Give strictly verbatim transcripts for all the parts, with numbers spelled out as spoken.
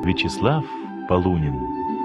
Вячеслав Полунин.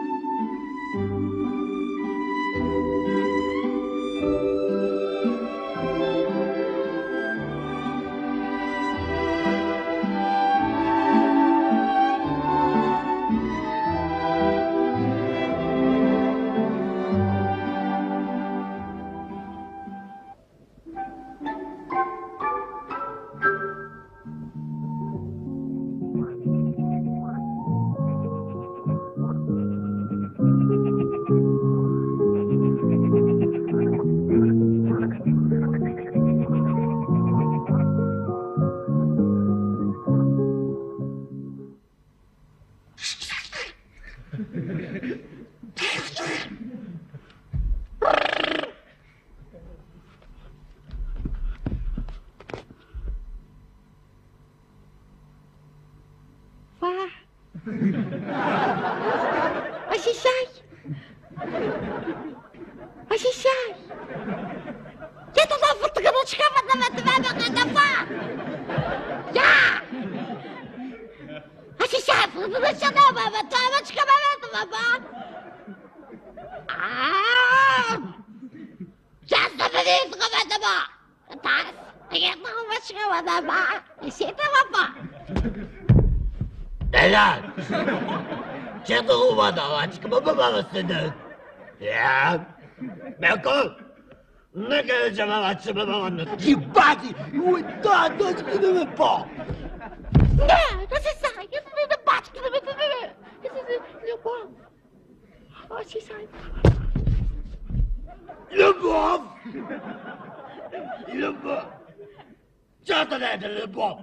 Ощущай! Ощущай! Я туда фотографочка на тебя готова! Я! Ощущай! Фотографочка на тебя готова! Я заберу готова! Так, я фотографочка готова! Ищи готова! Beyler! Çıktı kovada, çıkma babasını. Ya! Beko! Ne geleceğim ama çıkma babanı. Ебать! Ой, да, дочка, не ме по! Не, да се сай, я не да бачка, да ме да ме. Я се любов. А си сай. Любов! Любов! Что это это любовь?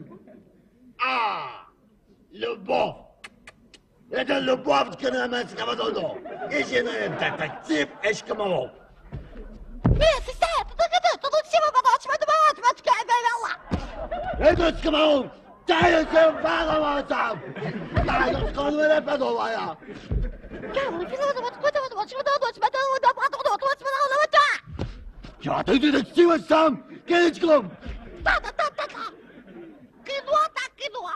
А! Любовь! Это любовь к немецкому дону! Если не детектив Эшкамалов! Не, се сай, да да да, тут все попадать, мы думаем, вот как я Это Эшкамалов! Дай се вадова там! Дай се сконвене педовая! Я, мы физа вот вот вот вот что вот вот вот вот вот вот вот вот вот. Я ты детектив сам! Келечком! Да да да да да. Кино так кино.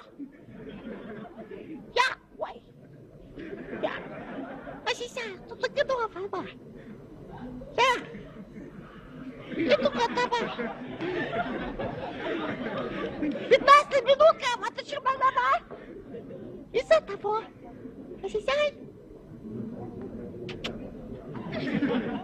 Я, ой. Я. А сейчас тут кино, папа. Я. Это как-то пятнадцать минут, а ты что, мама? Из-за того. А сейчас